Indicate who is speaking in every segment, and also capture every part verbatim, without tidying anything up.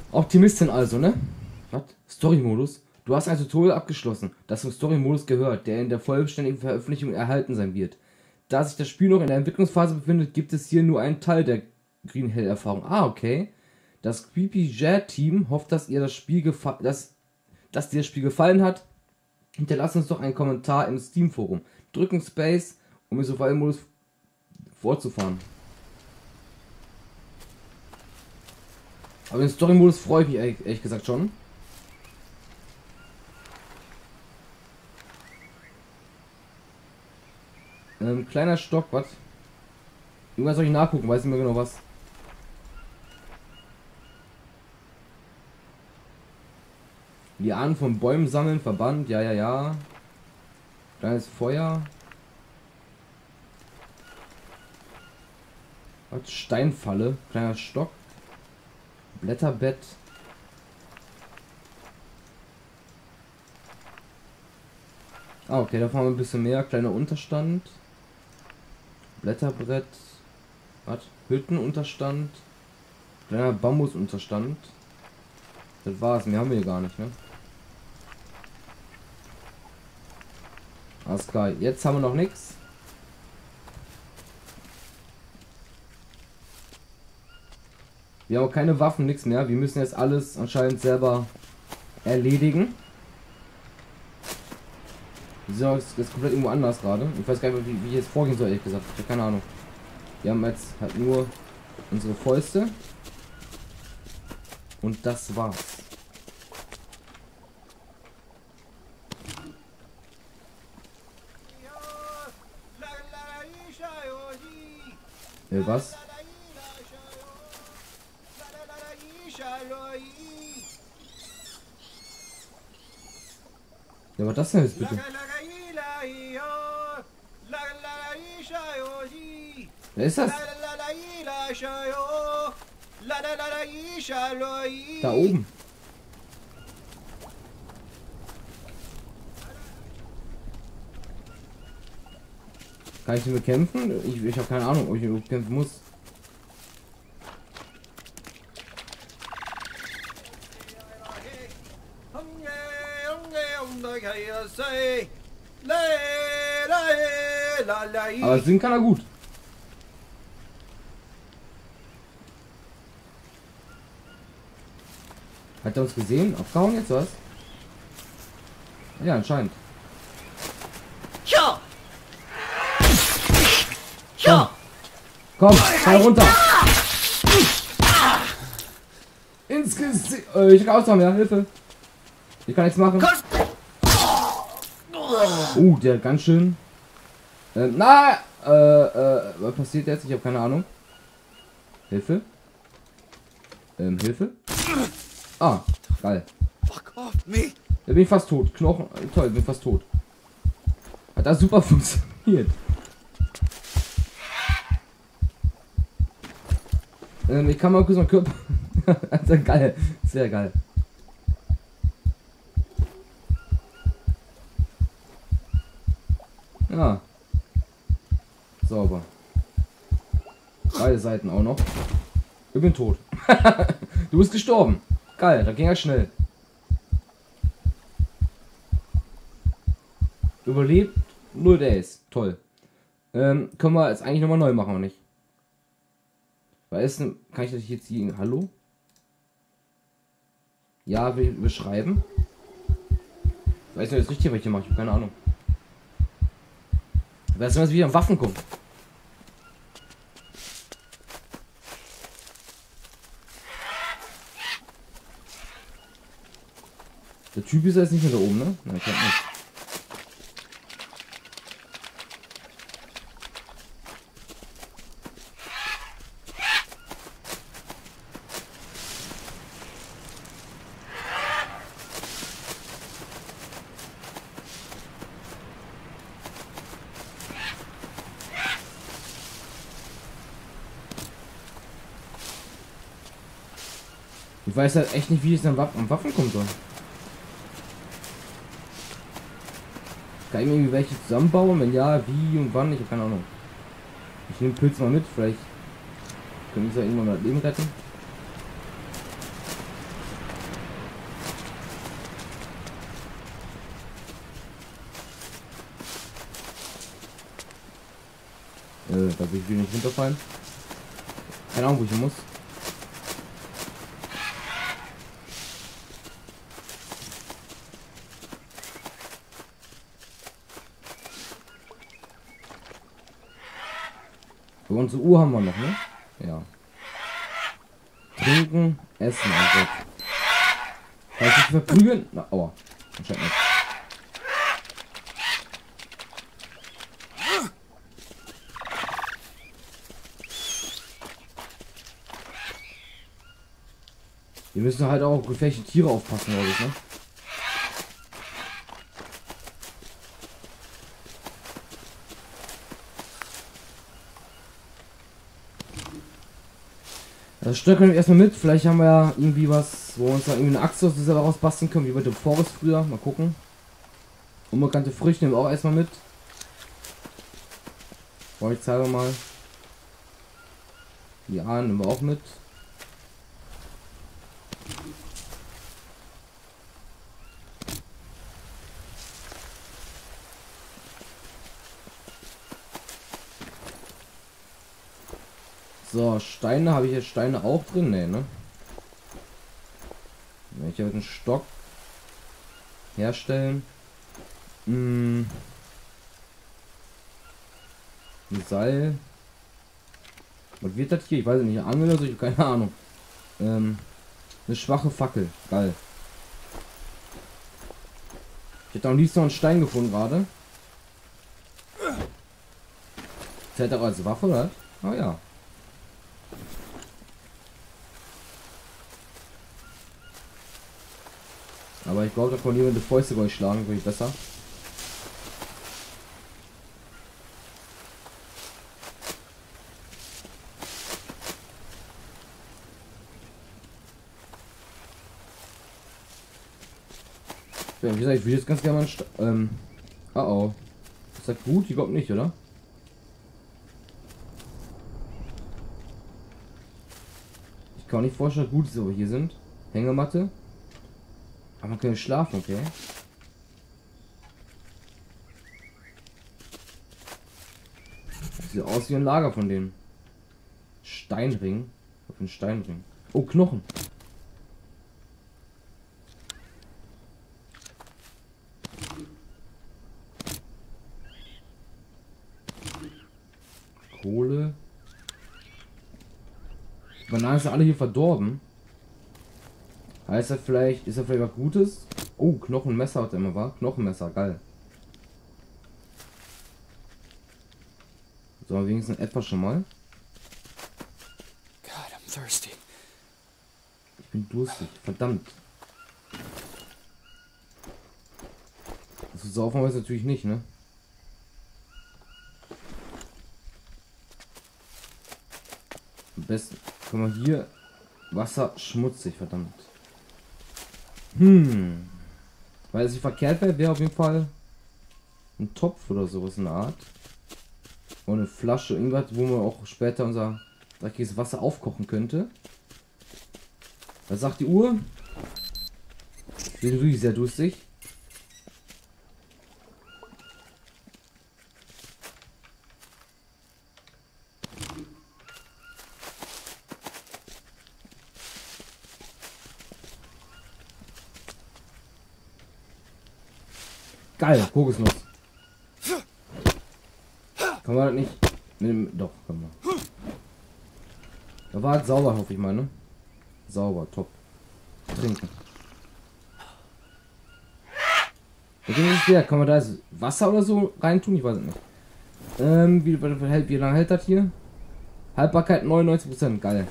Speaker 1: Optimistin also, ne? Was? Story-Modus? Du hast ein Tutorial abgeschlossen, das zum Story-Modus gehört, der in der vollständigen Veröffentlichung erhalten sein wird. Da sich das Spiel noch in der Entwicklungsphase befindet, gibt es hier nur einen Teil der Green Hell Erfahrung. Ah, okay. Das Creepy Jet Team hofft, dass ihr das Spiel gefallen, dass, dass dir das Spiel gefallen hat. Hinterlasst uns doch einen Kommentar im Steam Forum. Drücken Space, um im Survival-Modus fortzufahren. Aber den Story-Modus freue ich mich ehrlich, ehrlich gesagt schon. Ähm, kleiner Stock, was? Irgendwas soll ich nachgucken, weiß nicht mehr genau was. Lianen von Bäumen sammeln, Verband, ja, ja, ja. Kleines Feuer. Was? Steinfalle, kleiner Stock. Blätterbett. Ah, okay, da fahren wir ein bisschen mehr. Kleiner Unterstand. Blätterbrett. Was? Hüttenunterstand. Kleiner Bambusunterstand. Das war's. Mehr haben wir hier gar nicht, ne? Alles klar. Jetzt haben wir noch nichts. Wir haben auch keine Waffen, nichts mehr. Wir müssen jetzt alles anscheinend selber erledigen. Wir sind jetzt komplett irgendwo anders gerade. Ich weiß gar nicht, wie, wie ich jetzt vorgehen soll, ehrlich gesagt. Ich habe keine Ahnung. Wir haben jetzt halt nur unsere Fäuste. Und das war's. Äh, was? Ja, was das denn jetzt bitte? Wer ist das? Da oben. Kann ich ihn bekämpfen? Ich, ich habe keine Ahnung, ob ich ihn bekämpfen muss. Aber singen kann er gut. Hat er uns gesehen? Abgehauen jetzt, was? Ja, anscheinend. Komm, komm, fall runter. Ins Gesicht. Äh, ich kann aushauen, ja, Hilfe. Ich kann nichts machen. Oh, der hat ganz schön. Äh, na, äh, äh, was passiert jetzt? Ich habe keine Ahnung. Hilfe. Ähm, Hilfe. Ah, geil. Da bin ich fast tot. Knochen, toll, bin fast tot. Hat das super funktioniert. Ähm, ich kann mal kurz meinen Körper. Sehr geil, sehr geil. Ja. Sauber. Beide Seiten auch noch. Ich bin tot. Du bist gestorben. Geil, da ging er schnell. Überlebt. Null Days. Toll. Ähm, können wir jetzt eigentlich nochmal neu machen, oder nicht? Weil es kann ich das jetzt hier. Hallo? Ja, wir beschreiben. Ich weiß nicht, das richtig, was ich hier mache. Ich habe keine Ahnung. Weißt du, was wieder an Waffen kommt? Der Typ ist jetzt nicht mehr da oben, ne? Nein, ich glaube nicht. Ich weiß halt echt nicht, wie es an Waffen, an Waffen kommen soll. Kann ich mir irgendwie welche zusammenbauen? Wenn ja, wie und wann? Ich habe keine Ahnung. Ich nehme Pilze mal mit, vielleicht können wir ja irgendwann mal das Leben retten. Äh, da will ich wieder nicht runterfallen. Keine Ahnung, wo ich hin muss. So, unsere Uhr haben wir noch, ne? Ja. Trinken, essen, also. Kann ich mich verprügeln? Na, aua. Anscheinend nicht. Wir müssen halt auch auf gefährliche Tiere aufpassen, glaube ich, ne? Das Stück nehmen wir erstmal mit. Vielleicht haben wir ja irgendwie was, wo wir uns dann irgendwie eine Axt aus dieser raus basteln können, wie bei dem Forest früher. Mal gucken. Unbekannte Früchte nehmen wir auch erstmal mit. Boah, ich zeige mal. Die Ahnen nehmen wir auch mit. So, Steine, habe ich jetzt Steine auch drin? Nee, ne? Ich habe einen Stock herstellen. Hm. Ein Seil. Was wird das hier? Ich weiß nicht. Angel oder so? Ich habe keine Ahnung. Ähm, eine schwache Fackel. Geil. Ich hätte am liebsten noch einen Stein gefunden gerade. Zählt auch als Waffe, oder? Oh ja. Aber ich glaube, da kann jemand die Fäuste durchschlagen, würde ich besser. Ja, wie gesagt, ich will jetzt ganz gerne mal einen ähm. Oh oh. Ist das gut? Ich glaube nicht, oder? Ich kann auch nicht vorstellen, dass gut ist, wo wir hier sind. Hängematte. Aber man kann schlafen, okay. Das sieht aus wie ein Lager von denen. Steinring. Auf den Steinring. Oh, Knochen. Kohle. Die Bananen sind alle hier verdorben. Heißt das vielleicht, ist das vielleicht was Gutes? Oh, Knochenmesser hat er immer, war? Knochenmesser, geil. So, wenigstens etwas schon mal.
Speaker 2: God, I'm thirsty.
Speaker 1: Ich bin durstig, verdammt. Also saufen wir es natürlich nicht, ne? Am besten können wir hier Wasser schmutzig, verdammt. Hm. Weil es nicht verkehrt wäre, wäre auf jeden Fall ein Topf oder sowas in der Art. Und eine Flasche, irgendwas, wo man auch später unser dreckiges Wasser aufkochen könnte. Was sagt die Uhr? Wir sind wirklich sehr durstig. Geil, Kokosnuss. Kann man das nicht? Mit dem, doch, kann man. Da war halt sauber, hoffe ich mal, ne? Sauber, top. Trinken. Was ist der? Kann man da jetzt Wasser oder so reintun? Ich weiß es nicht. Ähm, wie, wie, wie lange hält das hier? Haltbarkeit neunundneunzig Prozent, geil.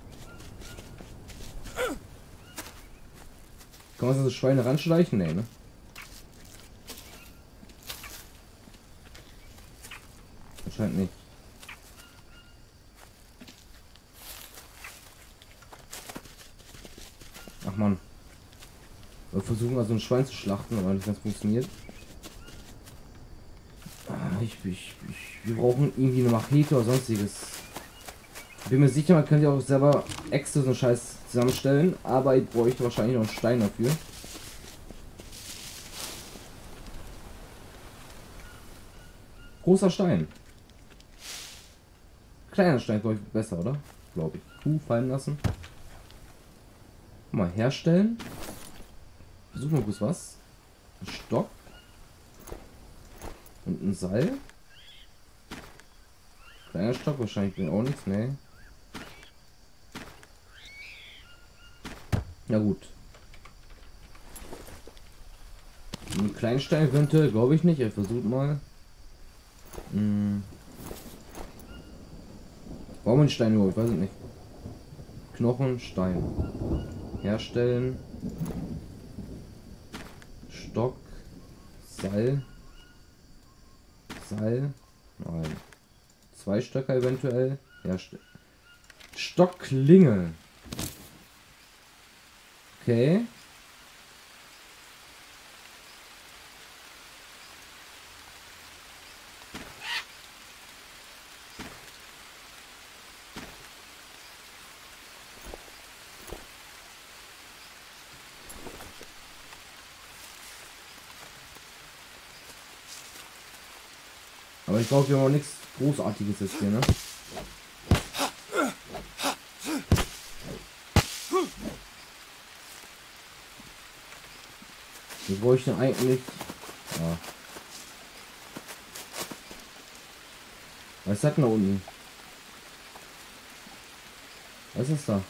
Speaker 1: Kann man so Schweine ranschleichen? Nee, ne? Anscheinend nicht. Ach man. Wir versuchen also ein Schwein zu schlachten, aber nicht ganz funktioniert. Ich, ich, ich, wir brauchen irgendwie eine Machete oder sonstiges. Ich bin mir sicher, man könnte ja auch selber extra so einen Scheiß zusammenstellen, aber ich bräuchte wahrscheinlich noch einen Stein dafür. Großer Stein. Kleiner Stein, glaube ich, besser, oder? Glaube ich. Kuh fallen lassen. Mal herstellen. Versuchen wir kurz was. Ein Stock. Und ein Seil. Kleiner Stock, wahrscheinlich bringt auch nichts, ne? Ja gut. Einen kleinen Stein eventuell, glaube ich nicht. Er versucht mal. Hm. Warum ein Stein nur? Ich weiß es nicht. Knochen, Stein. Herstellen. Stock. Seil. Seil. Nein. Zwei Stöcker eventuell. Herstellen. Stockklinge. Okay. Aber ich brauche ja noch nichts Großartiges jetzt hier, ne? Wir bräuchten eigentlich. Ja. Was ist das denn da unten? Was ist da?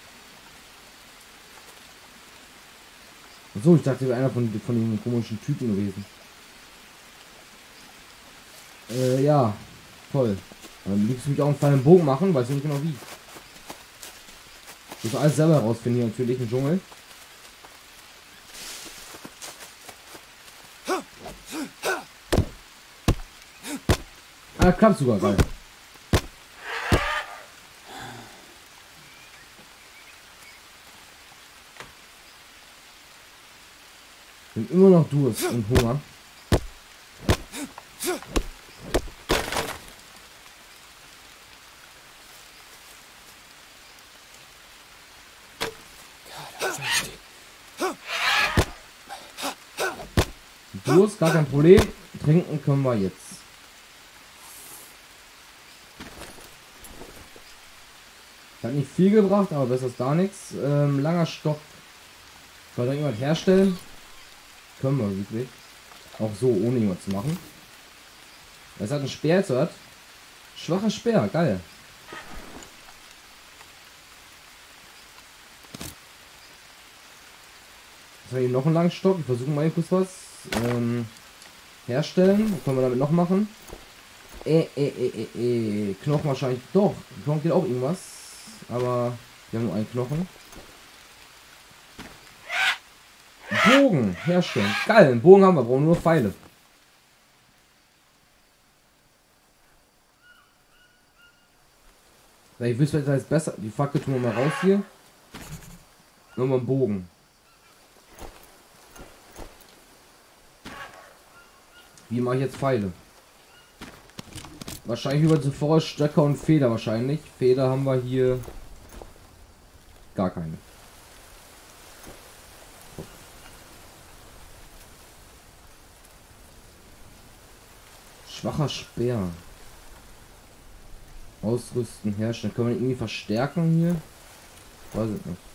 Speaker 1: So, ich dachte, wäre einer von, von den komischen Typen gewesen. Äh, ja. Toll. Dann liebst du mich auch einen feinen Bogen machen, weiß ich nicht genau wie. Ich muss alles selber herausfinden hier natürlich im Dschungel. Ah, klappt sogar, geil. Ich bin immer noch Durst und Hunger. Durst, gar kein Problem. Trinken können wir jetzt. Hat nicht viel gebracht, aber besser ist gar nichts. Ähm, langer Stock. Soll da jemand herstellen? Können wir wirklich. Auch so, ohne jemand zu machen. Es hat ein Speer jetzt, oder? Schwacher Speer, geil. Jetzt habe ich noch einen langen Stock. Ich versuche mal kurz was. Ähm, herstellen. Was können wir damit noch machen? Äh, äh, äh, äh, äh. Knochen wahrscheinlich. Doch, Knochen geht auch irgendwas. Aber wir haben nur einen Knochen. Bogen herstellen. Geil, einen Bogen haben wir, brauchen nur Pfeile. Ich wüsste, das heißt besser. Die Fackel tun wir mal raus hier. Nochmal einen Bogen. Wie mache ich jetzt Pfeile? Wahrscheinlich über zuvor Stöcker und Feder wahrscheinlich. Feder haben wir hier gar keine. Schwacher Speer. Ausrüsten, herstellen. Können wir irgendwie verstärken hier? Weiß ich nicht.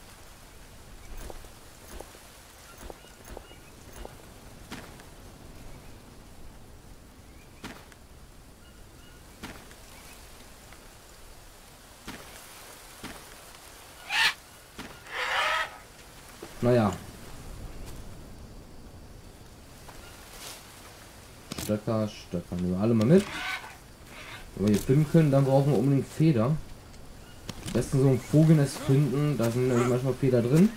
Speaker 1: Naja. Stöcker, Stöcker. Nehmen wir alle mal mit. Wenn wir hier finden können, dann brauchen wir unbedingt Feder. Am besten so ein Vogelnest finden. Da sind nämlich manchmal Feder drin.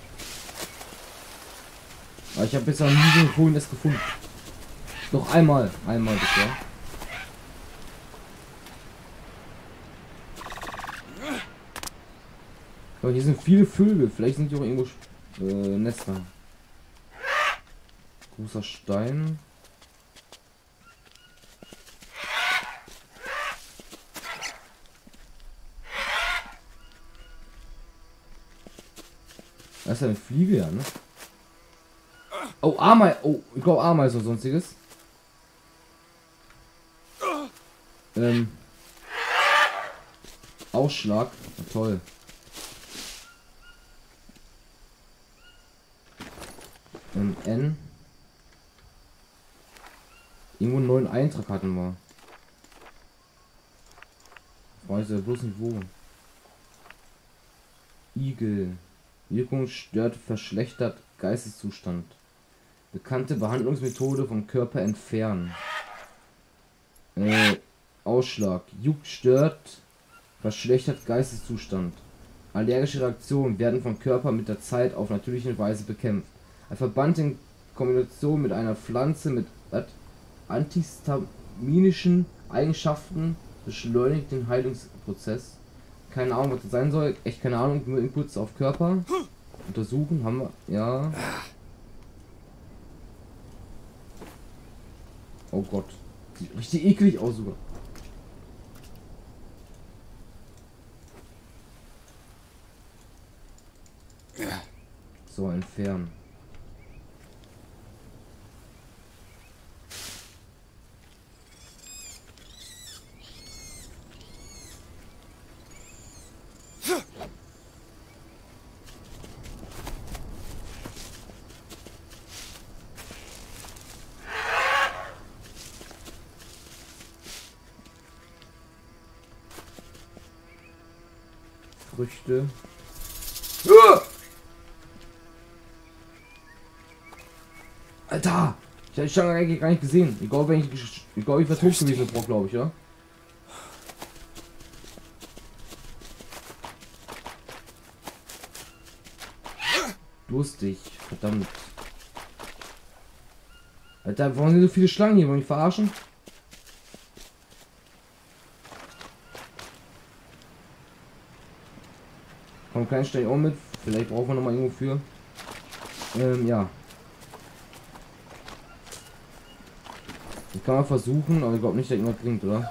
Speaker 1: Aber ich habe bisher nie so ein Vogelnest gefunden. Doch einmal. Einmal bisher. Aber hier sind viele Vögel. Vielleicht sind die auch irgendwo äh, Nester. Großer Stein. Das ist eine Fliege, ja, ne? Oh, Ameisen. Oh, ich glaube Ameisen und sonstiges. Ähm. Ausschlag. Na, toll. Ähm, N. Irgendwo einen neuen Eintrag hatten wir. Ich weiß ja bloß nicht wo. Igel. Wirkung stört, verschlechtert Geisteszustand. Bekannte Behandlungsmethode vom Körper entfernen. Äh, Ausschlag. Juckt, stört, verschlechtert Geisteszustand. Allergische Reaktionen werden vom Körper mit der Zeit auf natürliche Weise bekämpft. Ein Verband in Kombination mit einer Pflanze mit antihistaminischen Eigenschaften beschleunigt den Heilungsprozess. Keine Ahnung, was das sein soll. Echt keine Ahnung. Nur Inputs auf Körper. Untersuchen haben wir. Ja. Oh Gott. Sieht richtig eklig aus sogar. So, entfernen. Früchte. Alter! Ich habe die Schlange eigentlich gar nicht gesehen. Ich glaube, ich, ich, glaube, ich wäre tot gewesen, glaube ich, ja? Durstig. Verdammt. Alter, warum sind so viele Schlangen hier? Wollen mich verarschen? Komm, kein Stein auch mit. Vielleicht brauchen wir noch mal irgendwo für. Ähm, ja. Das kann man versuchen, aber ich glaube nicht, dass irgendwas bringt, oder?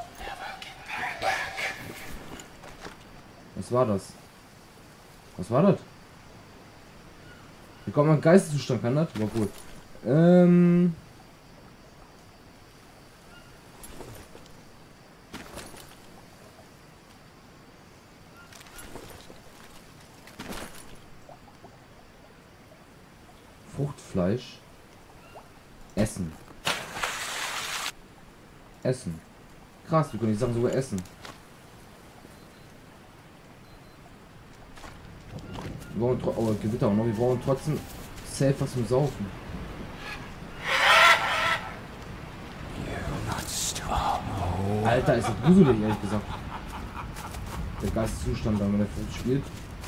Speaker 1: Was war das? Was war das? Wie kommt man Geisteszustand? Kann das? War gut. Ähm. Fruchtfleisch. Essen. Essen. Krass, wir können die Sachen sogar essen. Wir brauchen oh, Gewitter auch noch. Wir brauchen trotzdem safe was zum Saufen. Alter, ist das gruselig, ehrlich gesagt. Der Geisteszustand, wenn der Frucht spielt.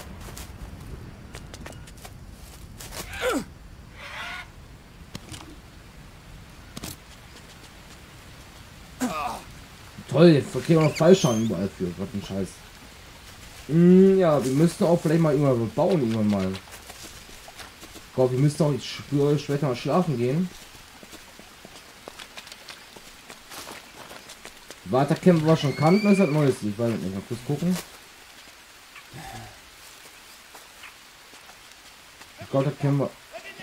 Speaker 1: Toll, jetzt kriegen wir noch Fallschaden überall für. Was ein Scheiß. Mm, ja, wir müssten auch vielleicht mal irgendwann bauen, irgendwann mal. Ich glaube, wir müssten auch, ich spüre, später mal schlafen gehen. Weiterkämpfen wir schon kannten, ist halt Neues. Ich weiß nicht, mal kurz gucken. Ich glaube, da kennen wir.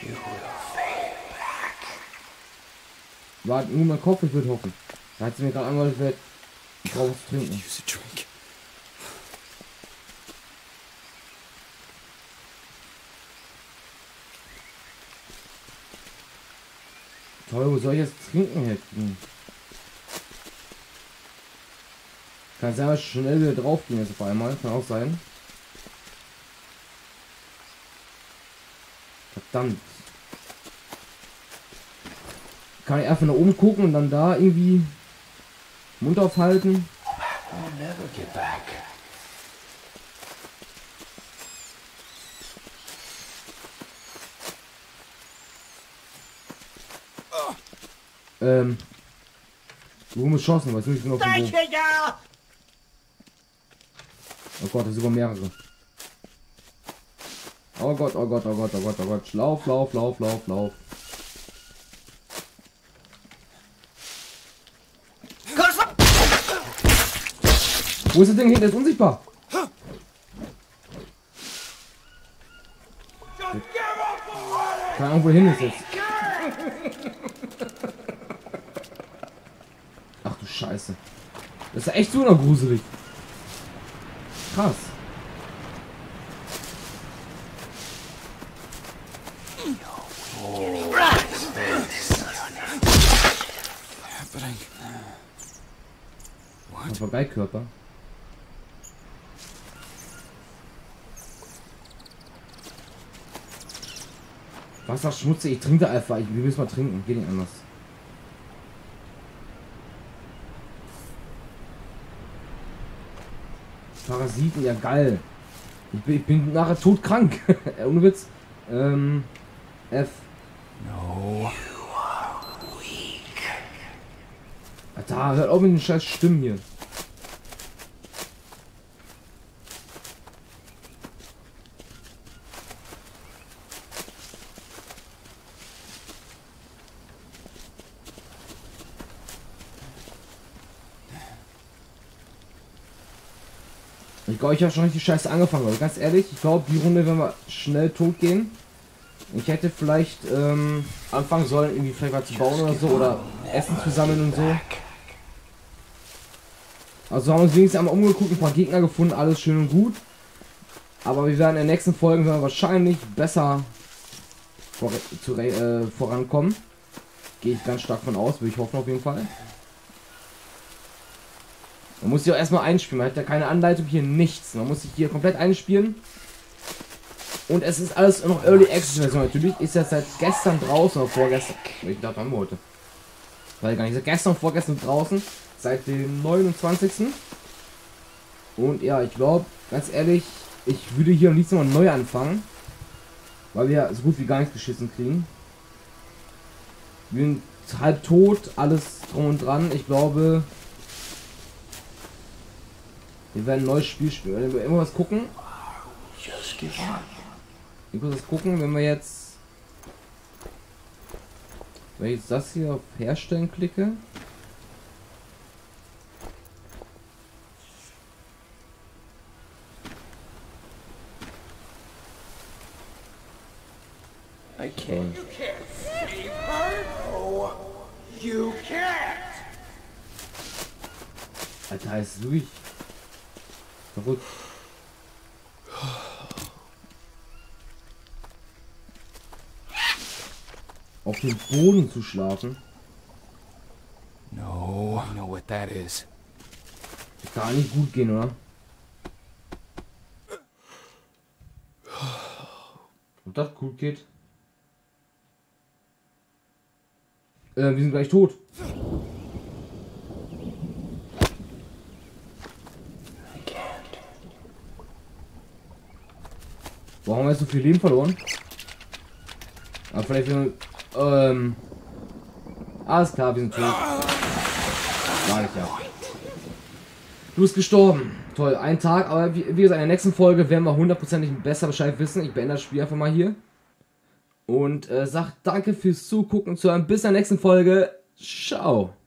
Speaker 1: Warte, nur mein Kopf, ich würde hoffen. Da hat sie mir gerade angehört, ich brauche was zu trinken. Toll, wo soll ich jetzt trinken hätten? Kann sein, dass ich schnell wieder drauf gehen jetzt auf einmal. Kann auch sein. Verdammt. Kann ich einfach nach oben gucken und dann da irgendwie Mund aufhalten? Ähm. Wo muss schossen? Weiß nicht genau von wo. Oh Gott, das sind über mehrere. Oh Gott, oh Gott, oh Gott, oh Gott, oh Gott. Lauf, lauf, lauf, lauf, lauf. Wo ist das Ding hinten? Der ist unsichtbar. Keine Ahnung, wo hin ist jetzt. Ach du Scheiße. Das ist echt so noch gruselig. krass. Papagei-Körper. Wasser schmutzig, ich trinke einfach. Ich will es mal trinken, geht nicht anders. Parasiten, ja geil. Ich bin, ich bin nachher todkrank. Ohne Witz. Ähm, F.
Speaker 2: No.
Speaker 1: Da, hört auf mit den scheiß Stimmen hier. Ich glaube, ich habe schon richtig scheiße angefangen, aber ganz ehrlich, ich glaube, die Runde werden wir schnell tot gehen. Ich hätte vielleicht ähm, anfangen sollen, irgendwie vielleicht was zu bauen oder so, oder Essen zu sammeln und so. Also haben wir uns wenigstens einmal umgeguckt, ein paar Gegner gefunden, alles schön und gut. Aber wir werden in den nächsten Folgen werden wir wahrscheinlich besser vor, zu, äh, vorankommen. Gehe ich ganz stark von aus, will ich hoffen auf jeden Fall. Man muss sich auch erstmal einspielen, man hat ja keine Anleitung hier, nichts. Man muss sich hier komplett einspielen. Und es ist alles noch Early Access Version. Natürlich ist das seit gestern draußen oder vorgestern. Ich dachte, wann heute? Weil gar nicht. Seit gestern, vorgestern draußen. Seit dem neunundzwanzigsten Und ja, ich glaube, ganz ehrlich, ich würde hier am liebsten mal neu anfangen. Weil wir so gut wie gar nichts geschissen kriegen. Wir sind halb tot, alles drum und dran. Ich glaube, wir werden ein neues Spiel spielen. Wenn wir irgendwas gucken. Ich muss das gucken, wenn wir jetzt. Wenn ich jetzt das hier auf Herstellen klicke.
Speaker 2: I can't. You can't save her. No, you can't.
Speaker 1: Alter, ist wirklich verrückt. Auf dem Boden zu schlafen.
Speaker 2: No, I know what that is.
Speaker 1: Kann nicht gut gehen, oder? Und das gut geht. Äh, wir sind gleich tot. Warum haben wir jetzt so viel Leben verloren? Aber vielleicht wir, ähm, alles klar, wir sind tot. Sag ich ja. Du bist gestorben. Toll, ein Tag, aber wie, wie gesagt, in der nächsten Folge werden wir hundertprozentig besser Bescheid wissen. Ich beende das Spiel einfach mal hier. Und äh, sag danke fürs Zugucken und zuhören. Bis zur nächsten Folge. Ciao.